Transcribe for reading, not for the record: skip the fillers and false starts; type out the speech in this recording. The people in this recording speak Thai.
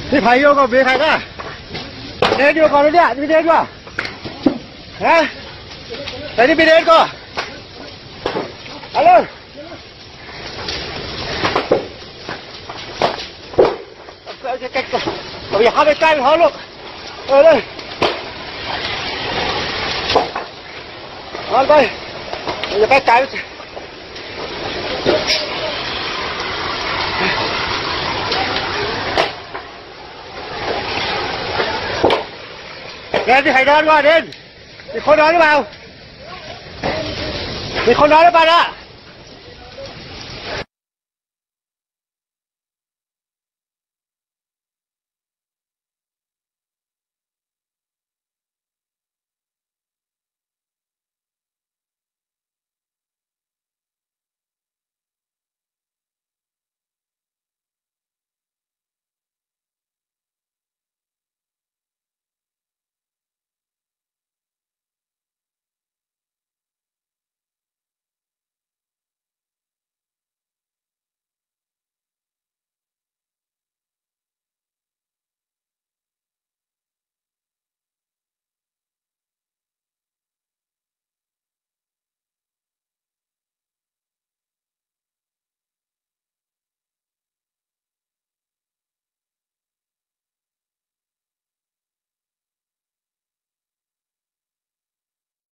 นี่ไผ่โยก็มีใครก็เดินอยู่ก่อนเลยเนี่ยมีเดินก็ฮะแต่นี่มีเดินก็เอาเลยอย่าเข้าไปใกล้เขาลูกเลยนอนไปอย่าไปไกลเดินที่ใครนอนวะเดินมีคนนอนหรือเปล่ามีคนนอนหรือเปล่านะ